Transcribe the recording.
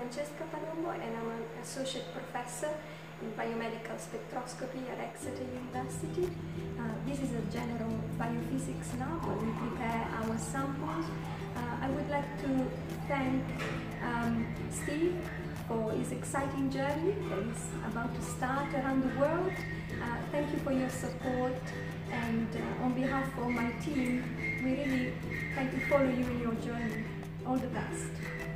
Palombo, and I'm an associate professor in biomedical spectroscopy at Exeter University. This is a general biophysics lab where we prepare our samples. I would like to thank Steve for his exciting journey that is about to start around the world. Thank you for your support, and on behalf of my team, we really try to follow you in your journey. All the best.